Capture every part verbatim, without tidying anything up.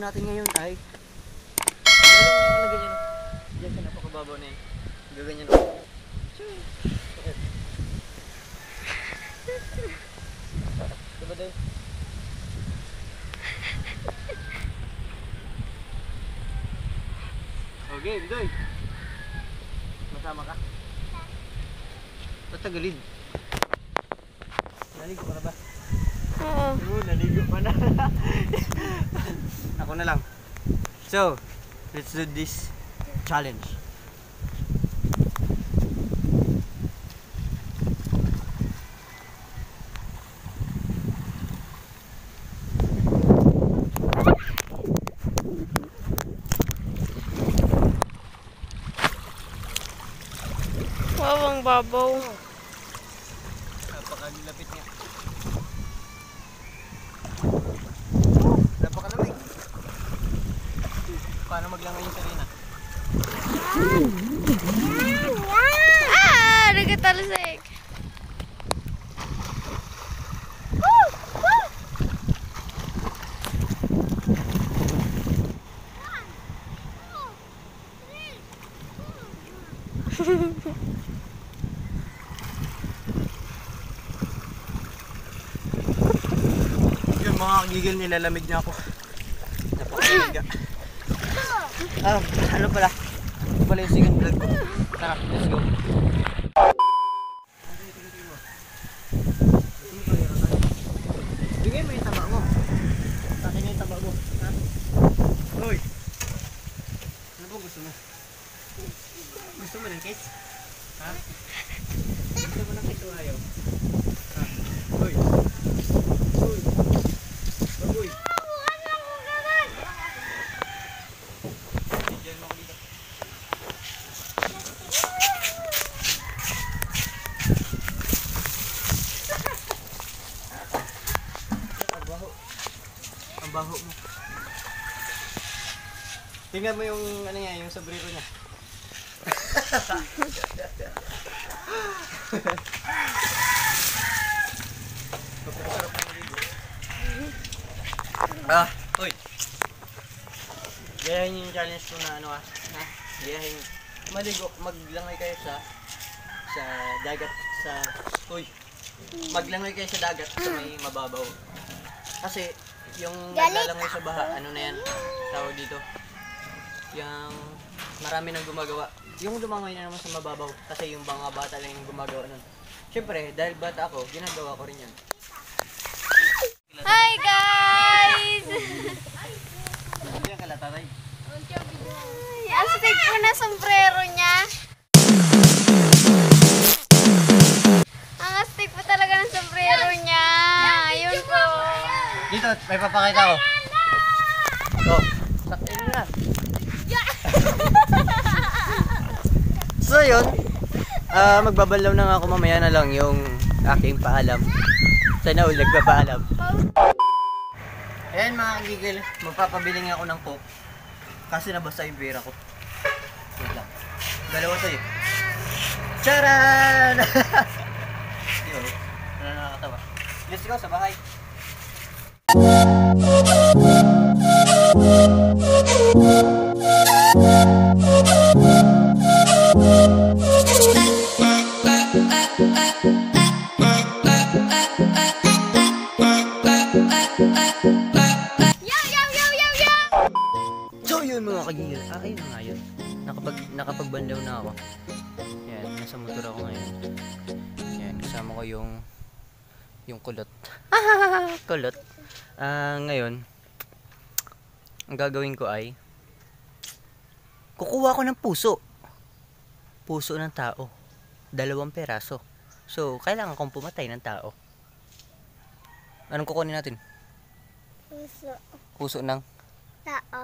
natin ngayon ay lalong na ganyan o. Diyan sa napakababaw na yun. Gaganyan o. Diba din? Okay, Bidoy. Masama ka? Patagalid. Naligo ka na ba? Oo. Oo, naligo ka na. Ako na lang. So, let's do this challenge. Wow, ang babaw. Napakalapit niya. Napakalamig. Paano maglangay yung sarina? Ah! Nagatalasik. Yung mga kagigil, nilalamig niya ako. Napakalamig. Ah, ano pala? Ito pala yung second vlog ko. Tara, let's go. Bigay mo yung taba mo. Sa akin yung taba mo. Ha? Hoy! Ano po gusto mo? Gusto mo ng cake? Ha? Gusto mo ng cake o ayaw? Ha? Hoy! Hoy! Baboy! Diyan mo ako dito. Ang baho. Ang baho mo. Tingnan mo yung ano niya, yung sombrero niya. Masarap ng ligo. Ah, hoy. Gayahin yung challenge ko na ano ah. Ha? Gayahin. Maligo, maglangay kayo sa sa dagat sa hoy. Maglangay kayo sa dagat sa may mababaw. Kasi yung naglalangay sa baha, ano na yan? Tawag dito. Yung marami nang gumagawa. Yung lumangoy na naman sa mababaw kasi yung mga bata lang yung gumagawa nun. Siyempre, dahil bata ako, ginagawa ko rin yan. Hi guys! Hindi yan kala tatay. Ang stick po na sombrero niya. Ang stick po talaga ng sombrero niya. Yun po. Dito, may papakita ko. Oh, sakin na. So yun, uh, magbabalaw na nga ako, mamaya na lang yung aking paalam. Sana all nagpapaalam. Ayan mga kagigil, magpapabili nga ako ng coke. Kasi nabasa yung beer ako. Wait lang. Dalawa to eh. Charan! Yun, ano nakakatawa. Let's go sa bahay. So yun mga kagigil, ah ayun na nga yun. Nakapag, nakapagbandaw na ako. Yan, nasa motor ako ngayon. Yan, kasama ko yung yung kulot. Kulot. Ah, uh, ngayon ang gagawin ko ay kukuha ko ng puso. Puso ng tao. Dalawang peraso. So, kailangan kong pumatay ng tao. Anong kukunin natin? Puso. Puso ng Tao.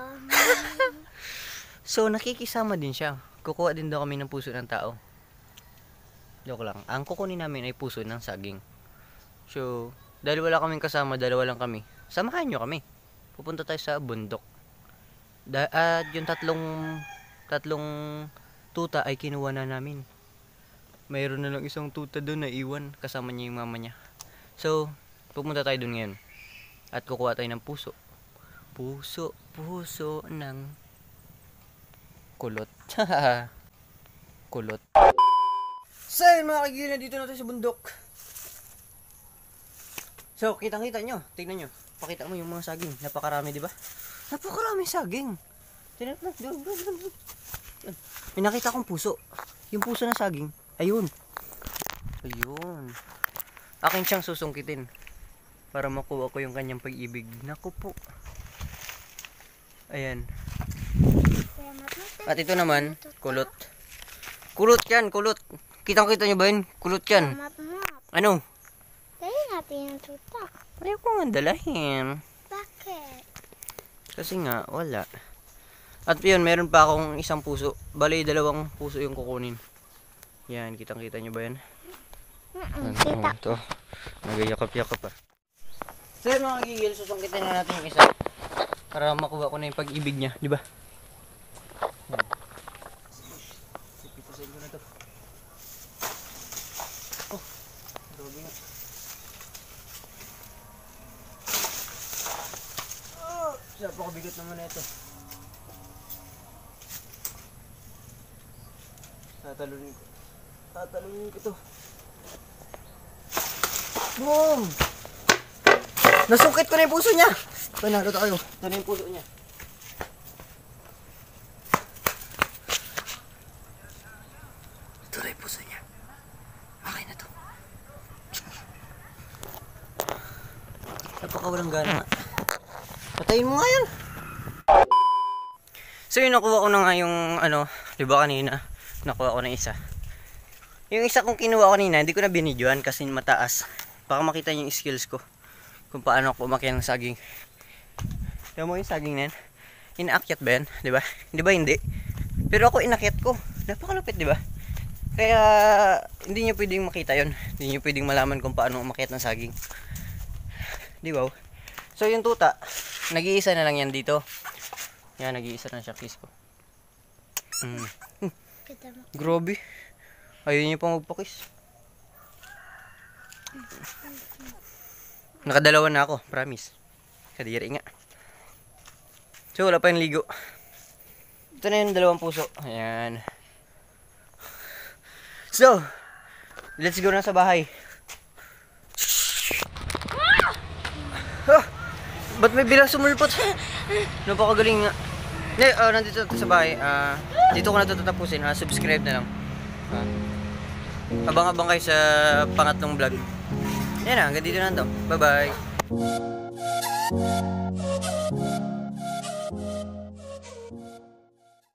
So, nakikisama din siya. Kukuha din daw kami ng puso ng tao. Joke lang. Ang kukunin namin ay puso ng saging. So, dahil wala kaming kasama, dalawa lang kami. Samahan nyo kami. Pupunta tayo sa bundok. Da at yung tatlong tatlong tuta ay kinuha na namin. Mayroon na lang isang tuta doon na iwan. Kasama niya yung mama niya. So, pupunta tayo doon ngayon. At kukuha tayo ng puso. Puso, puso ng kulot. Kulot. So, yun mga kagila, dito na tayo sa bundok. So, kitang-kita nyo. Tingnan nyo. Pakita mo yung mga saging. Napakarami, di ba? Napakarami saging. Tingnan mo. Doon, doon, doon, doon. May nakita akong puso. Yung puso na saging. Ayun. Ayun. Akin siyang susungkitin. Para makuha ko yung kanyang pag-ibig. Naku po. Ayan. At ito naman, kulot. Kulot yan, kulot. Kitang-kita nyo ba yun? Kulot yan. Ano? Dali natin yung tutak. Ayaw ko nga dalahin. Bakit? Kasi nga, wala. At yun, meron pa akong isang puso. Bali, dalawang puso yung kukunin. Yan, kitang-kita nyo ba yan? Mm-mm, Ano, kita. ito. Nagayakap-yakap pa. So yun mga gigil, susungkitin na natin yung isa. Para makuha ko na yung pag-ibig niya, di ba? Yan. Sipitasin ko na to. Oh, dobi nga. Oh, napakabigat naman na ito. Tatalunin ko. Tatalunin ko ito. Boom! Nasungkit ko na yung puso niya. Panalo tayo. Ito na yung puso niya. Ito na yung puso niya. Okay na to. Napakawalang gana nga. Patayin mo nga yan. So yun, nakuha ko na nga yung ano, di ba kanina? Nakuha ko na isa. Yung isa kong kinuha kanina, hindi ko na binidyoan kasi mataas. Baka makita niyo yung skills ko. Kung paano ako umakyat ng saging. Tignan mo yung saging na yan. Inaakyat ba yan? Di ba? Di ba hindi? Pero ako inakyat ko. Napakalupit, di ba? Kaya hindi nyo pwedeng makita yon. Hindi nyo pwedeng malaman kung paano umakyat ng saging. Di ba? So yung tuta, nag-iisa na lang yan dito. Yan, nag-iisa na siya. Kiss ko. Hmm. Grabe. Ayun nyo pang magpakis. Nakadalawa na ako, promise. Kadiri nga. So, wala pa yung ligo. Ito na yung dalawang puso. Ayan. So, let's go na sa bahay. Ah! Ba't may bilang sumulpot? Napakagaling nga. Hindi, uh, nandito sa bahay. Uh, dito ko na ito tatapusin. Uh, subscribe na lang. Uh, abang-abang kayo sa pangatlong vlog. Yan na, hanggang dito na ito. Bye-bye.